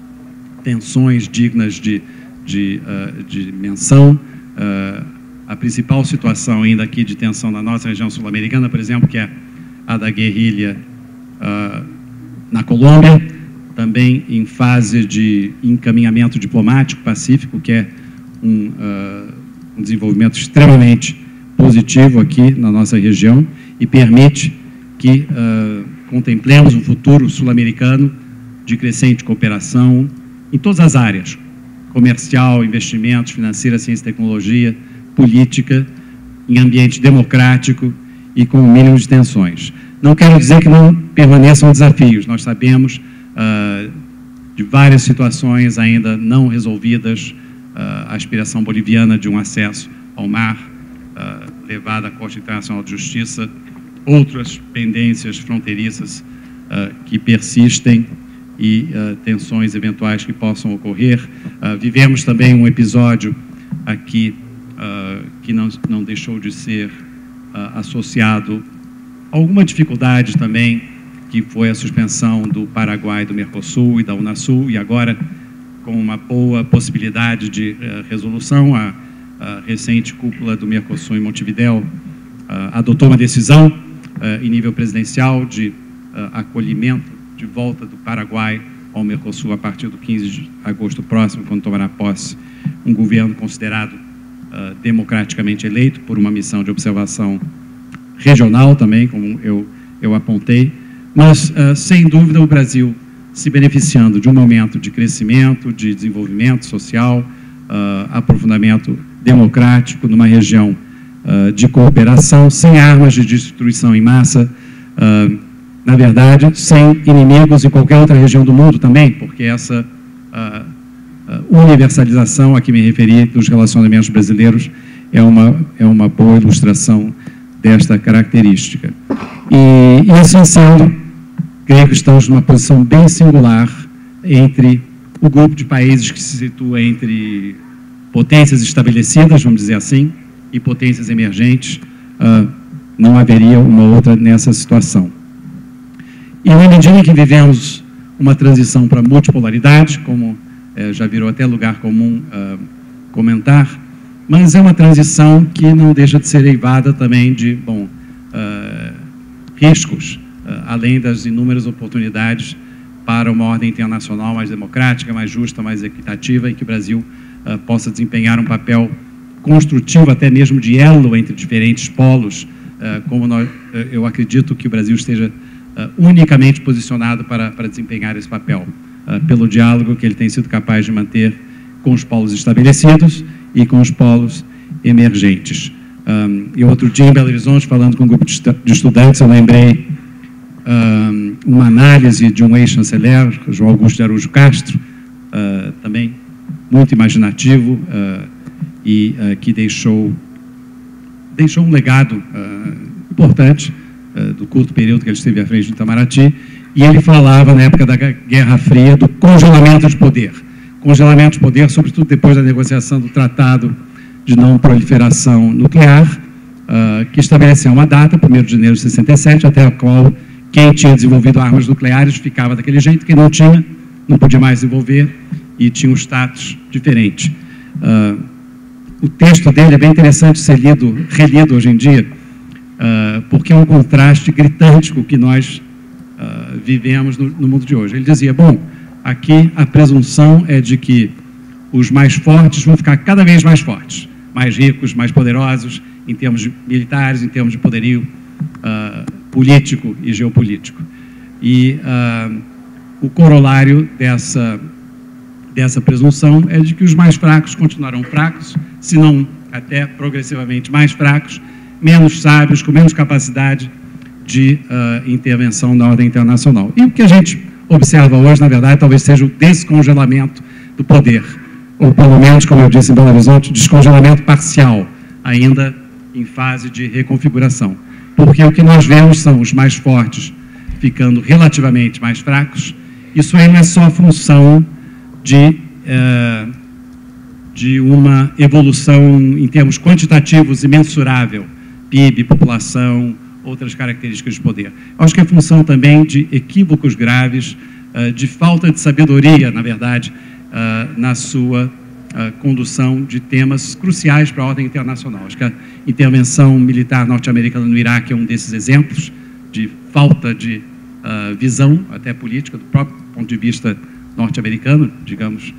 tensões dignas de, de, uh, de menção. Uh, a principal situação ainda aqui de tensão na nossa região sul-americana, por exemplo, que é a da guerrilha uh, na Colômbia, também em fase de encaminhamento diplomático pacífico, que é um, uh, um desenvolvimento extremamente positivo aqui na nossa região e permite que uh, contemplemos um futuro sul-americano de crescente cooperação em todas as áreas, comercial, investimentos, financeira, ciência e tecnologia, política, em ambiente democrático e com o mínimo de tensões. Não quero dizer que não permaneçam desafios, nós sabemos uh, de várias situações ainda não resolvidas, uh, a aspiração boliviana de um acesso ao mar, uh, levada à Corte Internacional de Justiça, outras pendências fronteiriças uh, que persistem e uh, tensões eventuais que possam ocorrer. Uh, vivemos também um episódio aqui uh, que não, não deixou de ser uh, associado a alguma dificuldade também, que foi a suspensão do Paraguai, do Mercosul e da Unasul, e agora, com uma boa possibilidade de uh, resolução, a, a recente cúpula do Mercosul em Montevidéu uh, adotou uma decisão uh, em nível presidencial de uh, acolhimento de volta do Paraguai ao Mercosul a partir do quinze de agosto próximo, quando tomará posse um governo considerado uh, democraticamente eleito por uma missão de observação regional também, como eu, eu apontei, mas, uh, sem dúvida, o Brasil se beneficiando de um momento de crescimento, de desenvolvimento social, uh, aprofundamento democrático numa região uh, de cooperação, sem armas de destruição em massa, uh, na verdade, sem inimigos em qualquer outra região do mundo também, porque essa uh, uh, universalização a que me referi dos relacionamentos brasileiros é uma, é uma boa ilustração desta característica. E, e assim sendo, creio que estamos numa posição bem singular entre o grupo de países que se situa entre potências estabelecidas, vamos dizer assim, e potências emergentes. Uh, não haveria uma outra nessa situação. E na medida em que vivemos uma transição para multipolaridade, como eh, já virou até lugar comum uh, comentar, mas é uma transição que não deixa de ser eivada também de, bom, uh, riscos, uh, além das inúmeras oportunidades para uma ordem internacional mais democrática, mais justa, mais equitativa, e que o Brasil uh, possa desempenhar um papel construtivo, até mesmo de elo entre diferentes polos, uh, como nós, uh, eu acredito que o Brasil esteja Uh, unicamente posicionado para, para desempenhar esse papel, uh, pelo diálogo que ele tem sido capaz de manter com os polos estabelecidos e com os polos emergentes. Um, e outro dia em Belo Horizonte, falando com um grupo de, de estudantes, eu lembrei um, uma análise de um ex-chanceler, João Augusto de Araújo Castro, uh, também muito imaginativo uh, e uh, que deixou, deixou um legado uh, importante uh, do curto período que ele esteve à frente do Itamaraty, e ele falava, na época da Guerra Fria, do congelamento de poder. Congelamento de poder, sobretudo depois da negociação do Tratado de Não Proliferação Nuclear, uh, que estabeleceu uma data, primeiro de janeiro de sessenta e sete, até a qual quem tinha desenvolvido armas nucleares ficava daquele jeito, quem não tinha, não podia mais desenvolver e tinha um status diferente. Uh, o texto dele é bem interessante ser lido, relido hoje em dia, uh, porque é um contraste gritante com o que nós uh, vivemos no, no mundo de hoje. Ele dizia, bom, aqui a presunção é de que os mais fortes vão ficar cada vez mais fortes, mais ricos, mais poderosos, em termos militares, em termos de poderio uh, político e geopolítico. E uh, o corolário dessa, dessa presunção é de que os mais fracos continuarão fracos, se não até progressivamente mais fracos, menos sábios, com menos capacidade de uh, intervenção na ordem internacional. E o que a gente observa hoje, na verdade, talvez seja o descongelamento do poder, ou pelo menos, como eu disse em Belo Horizonte, descongelamento parcial, ainda em fase de reconfiguração. Porque o que nós vemos são os mais fortes ficando relativamente mais fracos. Isso aí não é só função de, é, de uma evolução em termos quantitativos e mensurável, P I B, população, outras características de poder. Eu acho que é função também de equívocos graves, de falta de sabedoria, na verdade, na sua condução de temas cruciais para a ordem internacional. Acho que a intervenção militar norte-americana no Iraque é um desses exemplos de falta de visão, até política, do próprio ponto de vista norte-americano, digamos,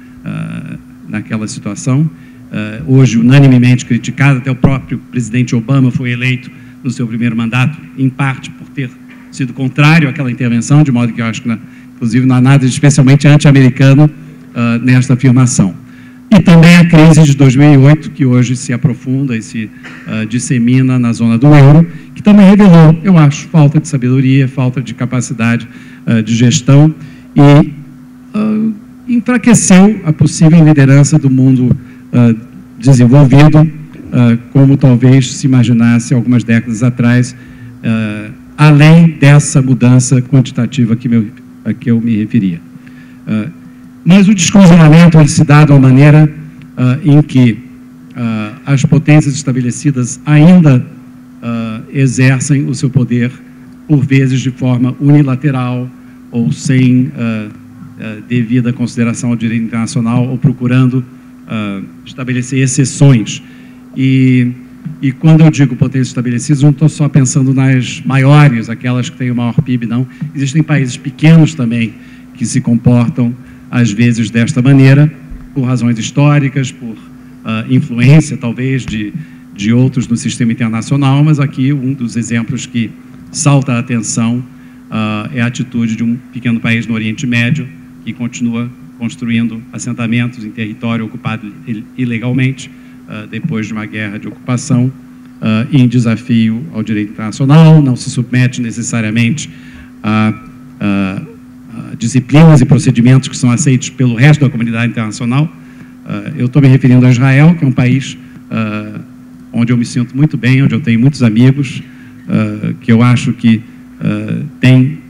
naquela situação. Hoje, unanimemente criticado, até o próprio presidente Obama foi eleito no seu primeiro mandato, em parte por ter sido contrário àquela intervenção, de modo que eu acho que, inclusive, não há nada especialmente anti-americano uh, nesta afirmação. E também a crise de dois mil e oito, que hoje se aprofunda e se uh, dissemina na zona do euro, que também revelou, eu acho, falta de sabedoria, falta de capacidade uh, de gestão e uh, enfraqueceu a possível liderança do mundo uh, desenvolvido, Uh, como talvez se imaginasse algumas décadas atrás, uh, além dessa mudança quantitativa a que, meu, a que eu me referia. Uh, mas o descongelamento ele se dá de uma maneira uh, em que uh, as potências estabelecidas ainda uh, exercem o seu poder, por vezes de forma unilateral ou sem uh, uh, devida consideração ao direito internacional, ou procurando uh, estabelecer exceções. E, e quando eu digo potências estabelecidas, não estou só pensando nas maiores, aquelas que têm o maior P I B, não. Existem países pequenos também que se comportam, às vezes, desta maneira, por razões históricas, por uh, influência, talvez, de, de outros no sistema internacional, mas aqui um dos exemplos que salta a atenção uh, é a atitude de um pequeno país no Oriente Médio, que continua construindo assentamentos em território ocupado ilegalmente, Uh, depois de uma guerra de ocupação, uh, em desafio ao direito internacional, não se submete necessariamente a, a, a disciplinas e procedimentos que são aceitos pelo resto da comunidade internacional. Uh, eu estou me referindo a Israel, que é um país uh, onde eu me sinto muito bem, onde eu tenho muitos amigos, uh, que eu acho que uh, tem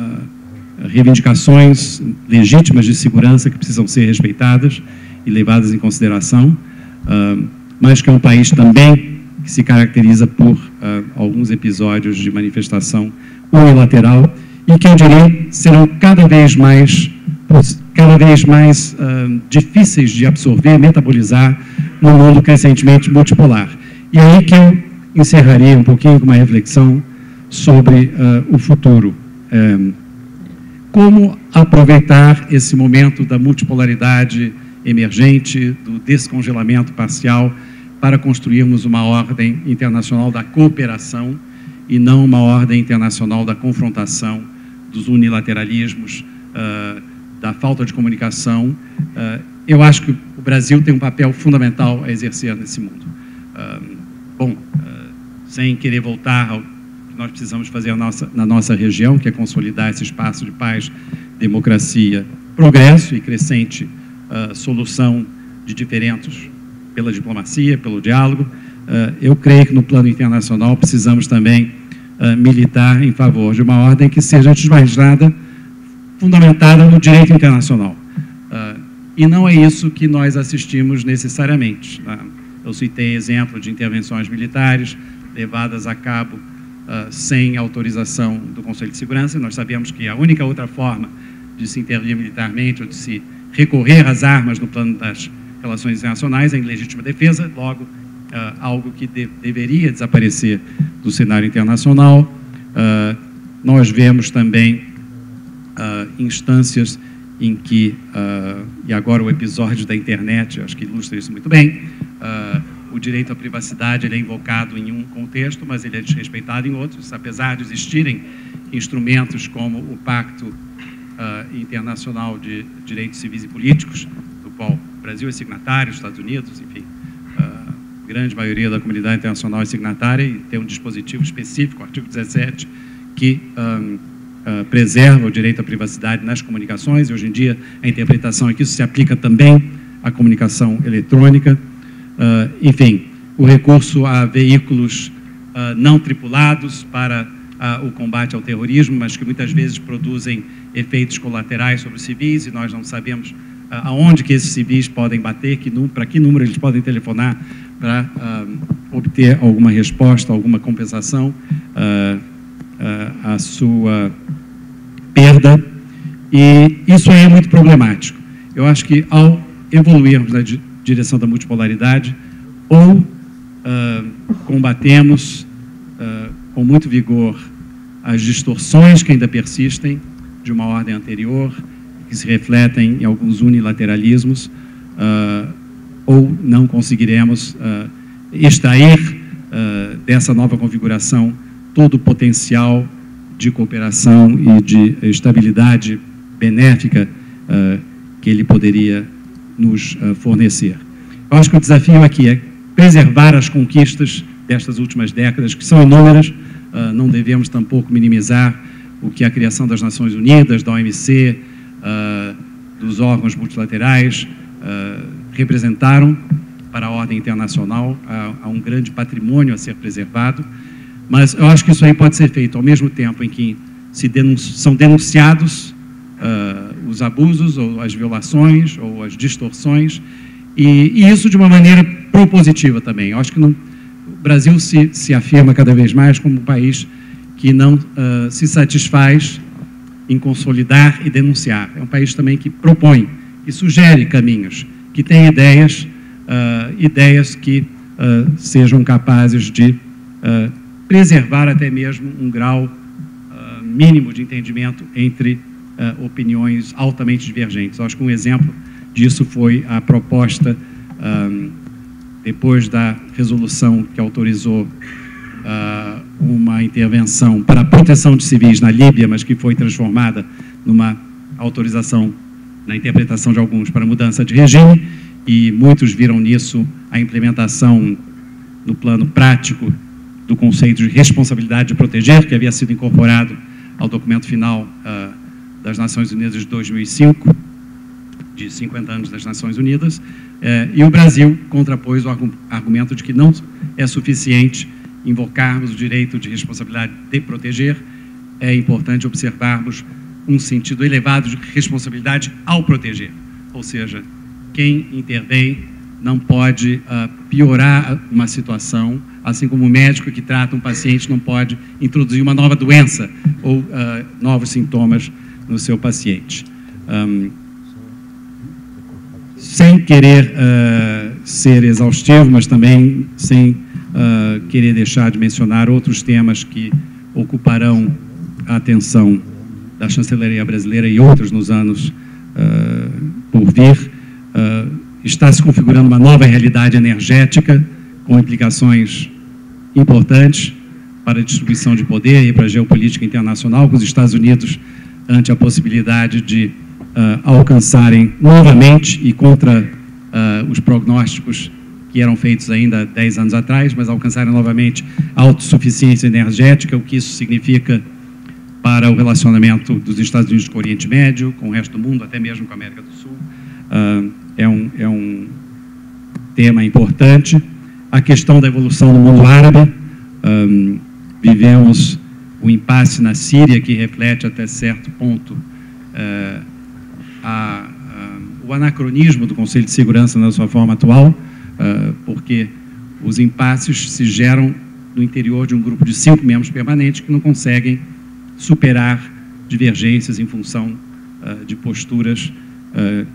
uh, reivindicações legítimas de segurança que precisam ser respeitadas e levadas em consideração. Uh, mas que é um país também que se caracteriza por uh, alguns episódios de manifestação unilateral e que, eu diria, serão cada vez mais, cada vez mais uh, difíceis de absorver, metabolizar num mundo crescentemente multipolar. E aí que eu encerraria um pouquinho com uma reflexão sobre uh, o futuro. Um, como aproveitar esse momento da multipolaridade emergente, do descongelamento parcial, para construirmos uma ordem internacional da cooperação e não uma ordem internacional da confrontação, dos unilateralismos, uh, da falta de comunicação. Uh, eu acho que o Brasil tem um papel fundamental a exercer nesse mundo. Uh, bom, uh, sem querer voltar ao que nós precisamos fazer a nossa, na nossa região, que é consolidar esse espaço de paz, democracia, progresso e crescente uh, solução de diferendos pela diplomacia, pelo diálogo. Uh, eu creio que no plano internacional precisamos também uh, militar em favor de uma ordem que seja, antes de mais nada, fundamentada no direito internacional. Uh, e não é isso que nós assistimos necessariamente. Tá? Eu citei exemplo de intervenções militares levadas a cabo uh, sem autorização do Conselho de Segurança. Nós sabemos que a única outra forma de se intervir militarmente ou de se recorrer às armas no plano das relações internacionais é em legítima defesa, logo, uh, algo que de, deveria desaparecer do cenário internacional. Uh, nós vemos também uh, instâncias em que, uh, e agora o episódio da internet, acho que ilustra isso muito bem, uh, o direito à privacidade ele é invocado em um contexto, mas ele é desrespeitado em outros, apesar de existirem instrumentos como o Pacto uh, Internacional de Direitos Civis e Políticos, do qual o Brasil é signatário, os Estados Unidos, enfim, a grande maioria da comunidade internacional é signatária e tem um dispositivo específico, o artigo dezessete, que um, uh, preserva o direito à privacidade nas comunicações, e hoje em dia a interpretação é que isso se aplica também à comunicação eletrônica. Uh, enfim, o recurso a veículos uh, não tripulados para uh, o combate ao terrorismo, mas que muitas vezes produzem efeitos colaterais sobre os civis, e nós não sabemos uh, aonde que esses civis podem bater, que para que número eles podem telefonar para uh, obter alguma resposta, alguma compensação uh, uh, à sua perda. E isso aí é muito problemático. Eu acho que ao evoluirmos na direção da multipolaridade, ou uh, combatemos uh, com muito vigor as distorções que ainda persistem de uma ordem anterior, que se refletem em alguns unilateralismos, uh, ou não conseguiremos uh, extrair uh, dessa nova configuração todo o potencial de cooperação e de estabilidade benéfica uh, que ele poderia nos uh, fornecer. Eu acho que o desafio aqui é preservar as conquistas destas últimas décadas, que são inúmeras. Uh, não devemos tampouco minimizar o que a criação das Nações Unidas, da O M C, uh, dos órgãos multilaterais uh, representaram para a ordem internacional. Há, há um grande patrimônio a ser preservado, mas eu acho que isso aí pode ser feito ao mesmo tempo em que se denunci- são denunciados Uh, os abusos, ou as violações, ou as distorções, e, e isso de uma maneira propositiva também. Eu acho que no, o Brasil se, se afirma cada vez mais como um país que não uh, se satisfaz em consolidar e denunciar. É um país também que propõe, que sugere caminhos, que tem ideias, uh, ideias que uh, sejam capazes de uh, preservar até mesmo um grau uh, mínimo de entendimento entre Uh, opiniões altamente divergentes. Acho que um exemplo disso foi a proposta, um, depois da resolução que autorizou uh, uma intervenção para a proteção de civis na Líbia, mas que foi transformada numa autorização, na interpretação de alguns, para mudança de regime, e muitos viram nisso a implementação no plano prático do conceito de responsabilidade de proteger, que havia sido incorporado ao documento final uh, das Nações Unidas de dois mil e cinco, de cinquenta anos das Nações Unidas, eh, e o Brasil contrapôs o argumento de que não é suficiente invocarmos o direito de responsabilidade de proteger, é importante observarmos um sentido elevado de responsabilidade ao proteger, ou seja, quem intervém não pode uh, piorar uma situação, assim como o médico que trata um paciente não pode introduzir uma nova doença ou uh, novos sintomas no seu paciente. Um, sem querer uh, ser exaustivo, mas também sem uh, querer deixar de mencionar outros temas que ocuparão a atenção da chancelaria brasileira e outros nos anos uh, por vir, uh, está se configurando uma nova realidade energética com implicações importantes para a distribuição de poder e para a geopolítica internacional, com os Estados Unidos ante a possibilidade de uh, alcançarem novamente, e contra uh, os prognósticos que eram feitos ainda dez anos atrás, mas alcançaram novamente a autossuficiência energética, o que isso significa para o relacionamento dos Estados Unidos com o Oriente Médio, com o resto do mundo, até mesmo com a América do Sul. Uh, é, um, é um tema importante. A questão da evolução do mundo árabe. Um, vivemos o impasse na Síria, que reflete até certo ponto uh, a, a, o anacronismo do Conselho de Segurança na sua forma atual, uh, porque os impasses se geram no interior de um grupo de cinco membros permanentes que não conseguem superar divergências em função uh, de posturas, uh,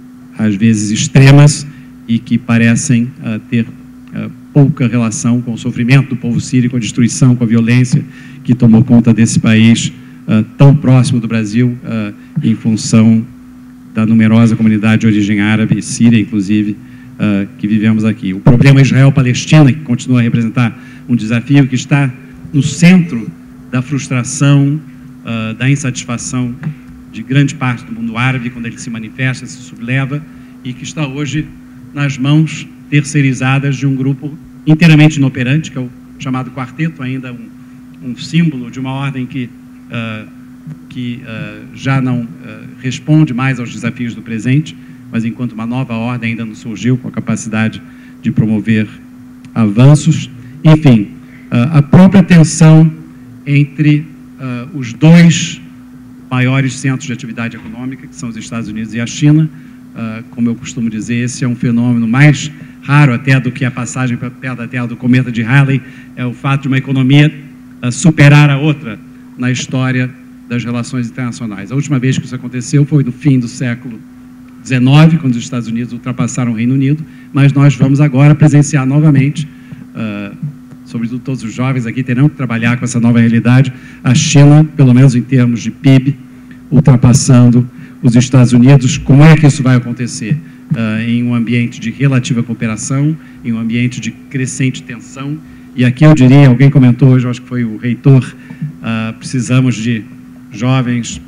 às vezes extremas, e que parecem uh, ter uh, pouca relação com o sofrimento do povo sírio, com a destruição, com a violência que tomou conta desse país uh, tão próximo do Brasil, uh, em função da numerosa comunidade de origem árabe e síria, inclusive, uh, que vivemos aqui. O problema Israel-Palestina, que continua a representar um desafio que está no centro da frustração, uh, da insatisfação de grande parte do mundo árabe, quando ele se manifesta, se subleva, e que está hoje nas mãos terceirizadas de um grupo inteiramente inoperante, que é o chamado Quarteto, ainda um, um símbolo de uma ordem que, uh, que uh, já não uh, responde mais aos desafios do presente, mas enquanto uma nova ordem ainda não surgiu com a capacidade de promover avanços. Enfim, uh, a própria tensão entre uh, os dois maiores centros de atividade econômica, que são os Estados Unidos e a China. Uh, como eu costumo dizer, esse é um fenômeno mais raro até do que a passagem para perto da Terra do cometa de Halley, é o fato de uma economia uh, superar a outra na história das relações internacionais. A última vez que isso aconteceu foi no fim do século dezenove, quando os Estados Unidos ultrapassaram o Reino Unido, mas nós vamos agora presenciar novamente, uh, sobretudo todos os jovens aqui terão que trabalhar com essa nova realidade, a China, pelo menos em termos de P I B, ultrapassando os Estados Unidos. Como é que isso vai acontecer? Uh, em um ambiente de relativa cooperação, em um ambiente de crescente tensão, e aqui eu diria, alguém comentou hoje, eu acho que foi o reitor, uh, precisamos de jovens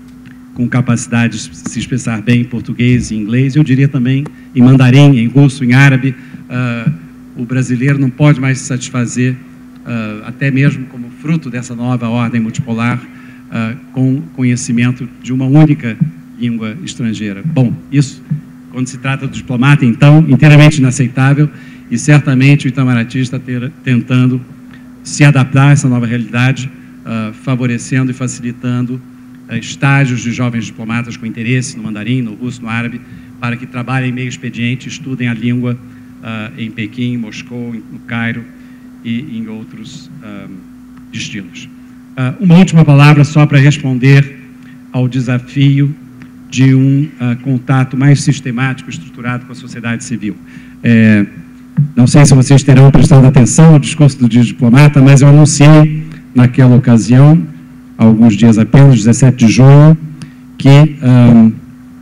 com capacidade de se expressar bem em português e inglês, eu diria também em mandarim, em russo, em árabe. Uh, o brasileiro não pode mais se satisfazer, uh, até mesmo como fruto dessa nova ordem multipolar, uh, com conhecimento de uma única língua estrangeira. Bom, isso, quando se trata do diplomata, então, inteiramente inaceitável, e certamente o Itamaraty está ter, tentando se adaptar a essa nova realidade, uh, favorecendo e facilitando uh, estágios de jovens diplomatas com interesse no mandarim, no russo, no árabe, para que trabalhem em meio expediente, estudem a língua uh, em Pequim, em Moscou, em, no Cairo e em outros uh, destinos. Uh, uma última palavra só para responder ao desafio de um uh, contato mais sistemático, estruturado com a sociedade civil. É, não sei se vocês terão prestado atenção ao discurso do Dia do Diplomata, mas eu anunciei naquela ocasião, há alguns dias apenas, dezessete de junho, que, um,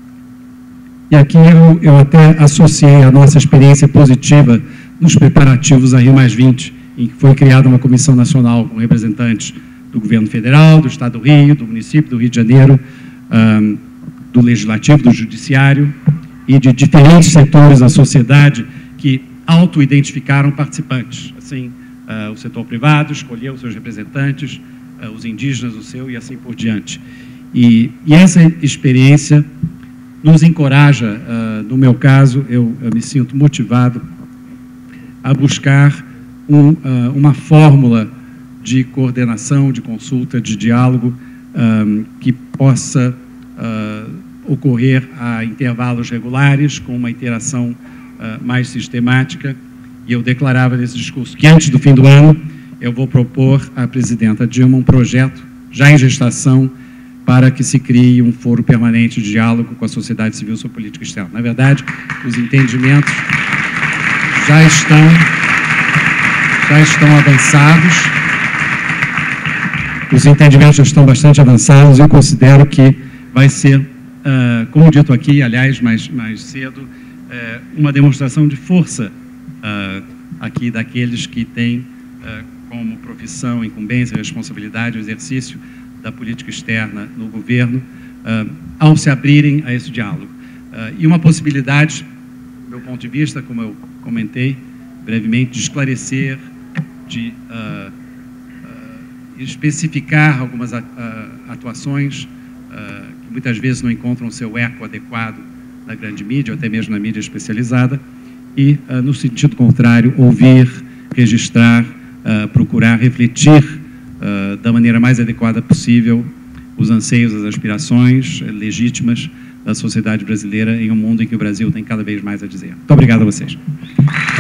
e aqui eu, eu até associei a nossa experiência positiva nos preparativos a Rio mais vinte, em que foi criada uma comissão nacional com representantes do governo federal, do Estado do Rio, do município do Rio de Janeiro, um, do Legislativo, do Judiciário e de diferentes setores da sociedade que auto-identificaram participantes. Assim, uh, o setor privado escolheu os seus representantes, uh, os indígenas o seu e assim por diante. E, e essa experiência nos encoraja, uh, no meu caso, eu, eu me sinto motivado a buscar um, uh, uma fórmula de coordenação, de consulta, de diálogo um, que possa uh, ocorrer a intervalos regulares, com uma interação uh, mais sistemática. E eu declarava nesse discurso que antes do fim do ano eu vou propor à presidenta Dilma um projeto já em gestação para que se crie um foro permanente de diálogo com a sociedade civil sobre política externa. Na verdade, os entendimentos já estão, já estão avançados, os entendimentos já estão bastante avançados. Eu considero que vai ser, uh, como dito aqui, aliás, mais, mais cedo, uh, uma demonstração de força uh, aqui daqueles que têm uh, como profissão, incumbência, responsabilidade, o exercício da política externa no governo, uh, ao se abrirem a esse diálogo. Uh, e uma possibilidade meu ponto de vista, como eu comentei brevemente, de esclarecer, de uh, uh, especificar algumas uh, atuações uh, que muitas vezes não encontram seu eco adequado na grande mídia, ou até mesmo na mídia especializada, e, uh, no sentido contrário, ouvir, registrar, uh, procurar refletir uh, da maneira mais adequada possível os anseios, as aspirações legítimas da sociedade brasileira em um mundo em que o Brasil tem cada vez mais a dizer. Muito obrigado a vocês.